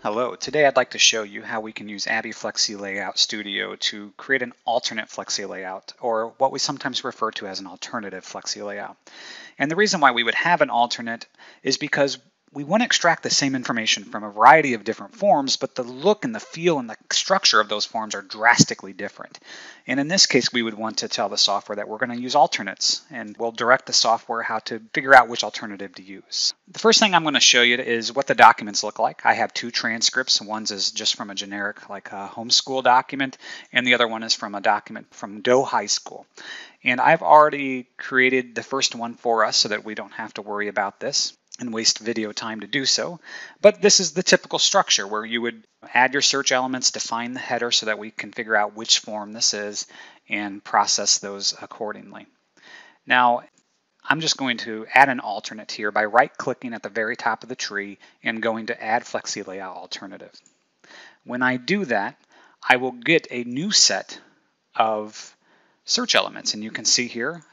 Hello, today I'd like to show you how we can use ABBYY FlexiLayout Studio to create an alternate flexi layout, or what we sometimes refer to as an alternative flexi layout. And the reason why we would have an alternate is because we want to extract the same information from a variety of different forms, but the look and the feel and the structure of those forms are drastically different. And in this case, we would want to tell the software that we're going to use alternates, and we'll direct the software how to figure out which alternative to use. The first thing I'm going to show you is what the documents look like. I have two transcripts. One's is just from a generic like a homeschool document, and the other one is from a document from Doe High School. And I've already created the first one for us so that we don't have to worry about this and waste video time to do so. But this is the typical structure where you would add your search elements, define the header so that we can figure out which form this is and process those accordingly. Now, I'm just going to add an alternate here by right-clicking at the very top of the tree and going to Add Flexi Layout Alternative. When I do that, I will get a new set of search elements, and you can see here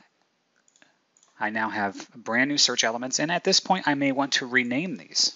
I now have brand new search elements, and at this point I may want to rename these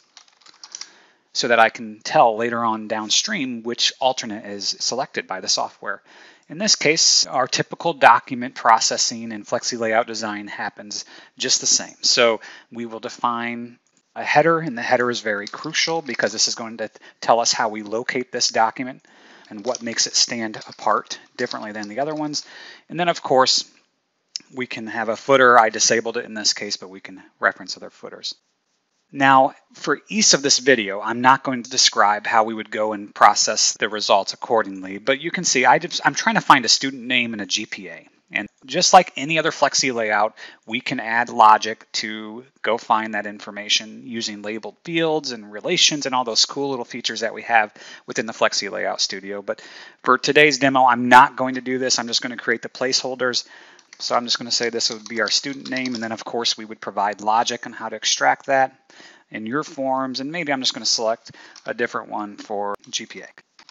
so that I can tell later on downstream which alternate is selected by the software. In this case, our typical document processing and flexi layout design happens just the same. So we will define a header, and the header is very crucial because this is going to tell us how we locate this document and what makes it stand apart differently than the other ones. And then of course, we can have a footer. I disabled it in this case, but we can reference other footers. Now, for each of this video, I'm not going to describe how we would go and process the results accordingly, but you can see I'm trying to find a student name and a GPA. And just like any other flexi layout, we can add logic to go find that information using labeled fields and relations and all those cool little features that we have within the Flexi Layout Studio. But for today's demo, I'm not going to do this. I'm just going to create the placeholders. So I'm just going to say this would be our student name, and then of course we would provide logic on how to extract that in your forms, and maybe I'm just going to select a different one for GPA.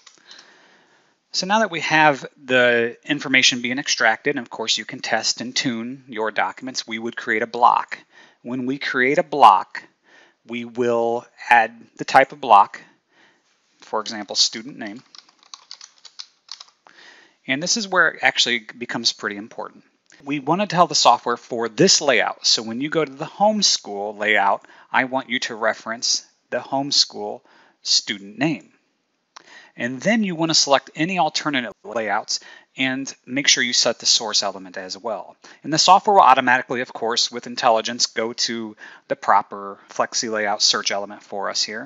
So now that we have the information being extracted, and of course you can test and tune your documents, we would create a block. When we create a block, we will add the type of block, for example, student name. And this is where it actually becomes pretty important. We want to tell the software for this layout. So when you go to the homeschool layout, I want you to reference the homeschool student name. And then you want to select any alternate layouts and make sure you set the source element as well. And the software will automatically, of course, with intelligence, go to the proper flexi layout search element for us here.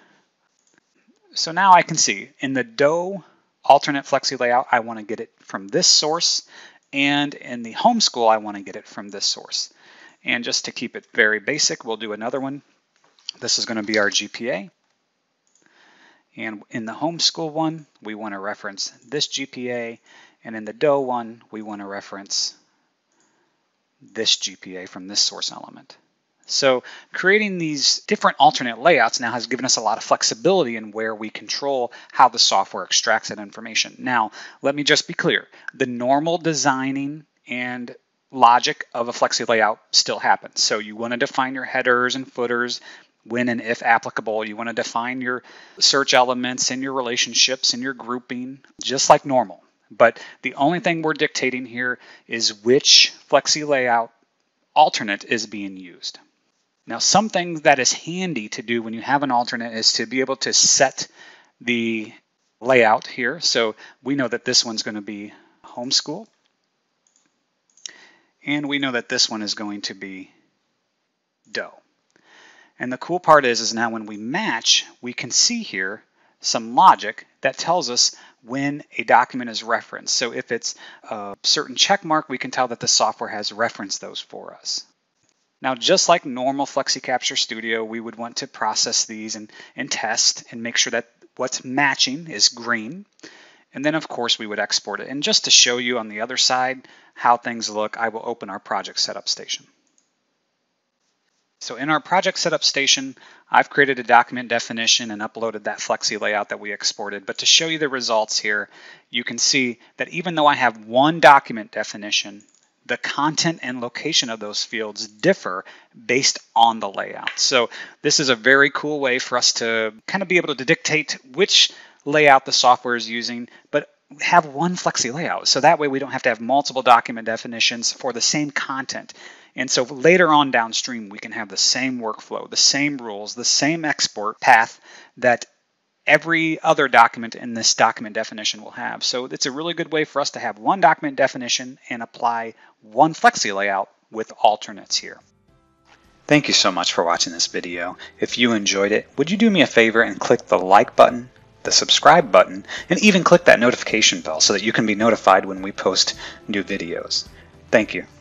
So now I can see in the Doe alternate flexi layout, I want to get it from this source. And in the homeschool, I want to get it from this source. And just to keep it very basic, we'll do another one. This is going to be our GPA. And in the homeschool one, we want to reference this GPA. And in the Doe one, we want to reference this GPA from this source element. So creating these different alternate layouts now has given us a lot of flexibility in where we control how the software extracts that information. Now, let me just be clear. The normal designing and logic of a flexi layout still happens. So you want to define your headers and footers when and if applicable. You want to define your search elements and your relationships and your grouping, just like normal. But the only thing we're dictating here is which flexi layout alternate is being used. Now, something that is handy to do when you have an alternate is to be able to set the layout here. So we know that this one's going to be homeschool. And we know that this one is going to be Doe. And the cool part is now when we match, we can see here some logic that tells us when a document is referenced. So if it's a certain check mark, we can tell that the software has referenced those for us. Now, just like normal FlexiCapture Studio, we would want to process these and test and make sure that what's matching is green. And then, of course, we would export it. And just to show you on the other side how things look, I will open our project setup station. So in our project setup station, I've created a document definition and uploaded that flexi layout that we exported. But to show you the results here, you can see that even though I have one document definition, the content and location of those fields differ based on the layout. So this is a very cool way for us to kind of be able to dictate which layout the software is using, but have one Flexi layout. So that way we don't have to have multiple document definitions for the same content. And so later on downstream, we can have the same workflow, the same rules, the same export path that every other document in this document definition will have. So it's a really good way for us to have one document definition and apply one Flexi layout with alternates here. Thank you so much for watching this video. If you enjoyed it, would you do me a favor and click the like button, the subscribe button, and even click that notification bell so that you can be notified when we post new videos. Thank you.